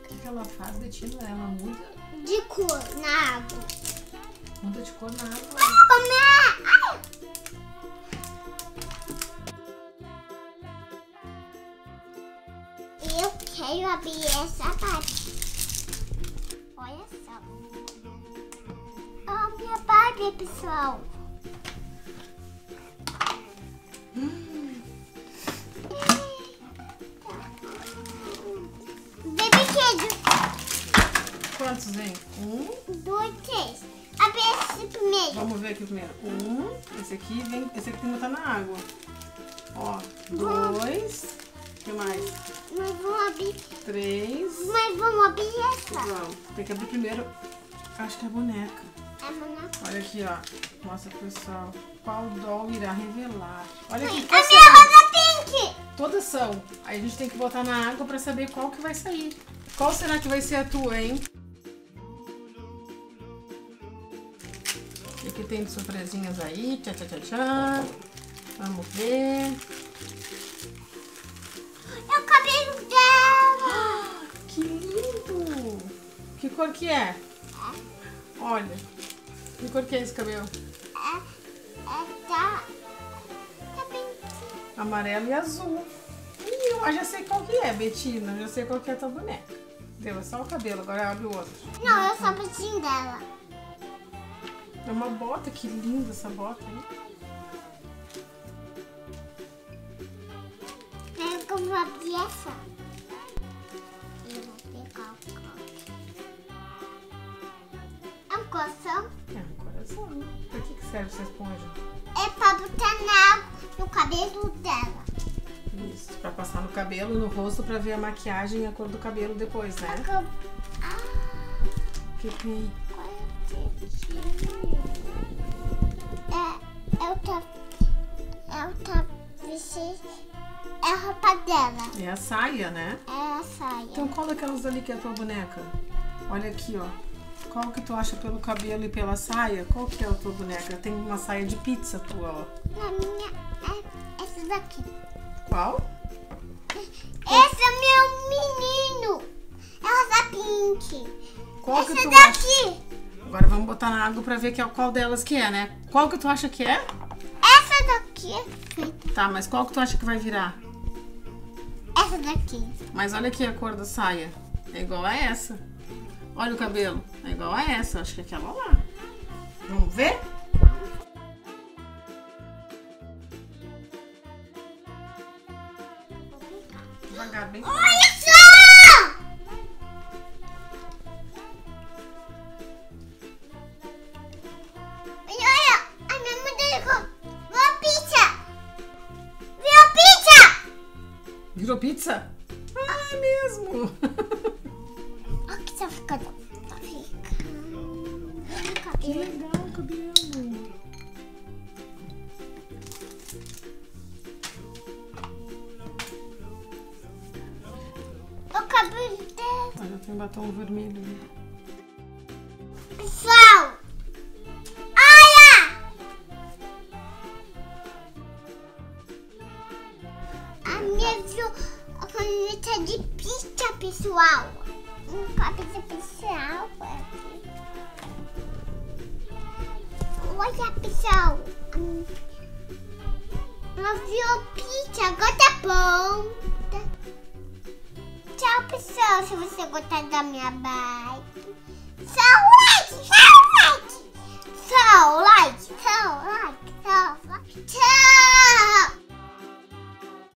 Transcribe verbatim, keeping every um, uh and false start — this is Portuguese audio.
O que, que ela faz, Betina? Ela muda de cor na água. Muda de cor na água. Ai. Eu quero abrir essa parte. Olha só. Ó, minha Barbie, pessoal. Hum. Bebê queijo. Quantos vem? Um. Dois, três. Abre esse primeiro. Vamos ver aqui primeiro. Um. Esse aqui vem. Esse aqui tem que botar na água. Ó. Dois. O que mais? Mas vamos abrir. Três. Mas vamos abrir essa. Vamos. Tem que abrir primeiro. Acho que é a boneca. É, mana. Olha aqui, ó. Mostra, pessoal. Qual doll irá revelar? Olha aqui. A qual minha será? rosa pink. Todas são. Aí a gente tem que botar na água pra saber qual que vai sair. Qual será que vai ser a tua, hein? O que tem de surpresinhas aí? Tchá, tchá, tchá, tchá. Vamos ver. É o cabelo dela. Que lindo! Que cor que é? Olha. Que cor que é esse cabelo? É, é da... Tá bem. Amarelo e azul. Ih, eu já sei qual que é, Betina. Eu já sei qual que é a tua boneca. Deu, é só o cabelo, agora abre o outro. Não, eu sou a patinha dela. É uma bota, que linda essa bota, hein? Pega que eu vou abrir essa. Eu vou pegar o coque. É um coração? É um coração. Pra que, que serve essa esponja? É pra botar na água no cabelo dela. Isso, pra passar no cabelo e no rosto pra ver a maquiagem e a cor do cabelo depois, né? Ah, O que tem? qual é o dedinho? É, é o tap... É o travesseiro. É a roupa dela. É a saia, né? É a saia. Então qual daquelas ali que é a tua boneca? Olha aqui, ó. Qual que tu acha pelo cabelo e pela saia? Qual que é a tua boneca? Tem uma saia de pizza tua, ó. Na minha é essa daqui. Qual? Esse é meu menino. É rosa pink. Qual que Essa tu daqui. acha? Agora vamos botar na água pra ver que é qual delas que é, né? Qual que tu acha que é? Essa daqui é feita. Tá, mas qual que tu acha que vai virar? Essa daqui. Mas olha aqui a cor da saia. É igual a essa. Olha o cabelo. É igual a essa. Acho que é aquela lá. Vamos ver? Devagar, bem. Olha só! Olha, olha. A minha mãe ligou. Viu a pizza? Viu a pizza? Virou pizza? Ah, é mesmo. Olha que tá ficando. Tá ficando. Que Cabelo. legal o cabelo. O cabelo dela. Olha, tem batom vermelho ali. Pessoal, olha! A minha viu a caneta de pizza, pessoal. Um cabelo especial aqui. Olha, pessoal. Hum, ela viu pizza, agora tá bom. Tchau, pessoal. Se você gostar da minha bike. Saúde!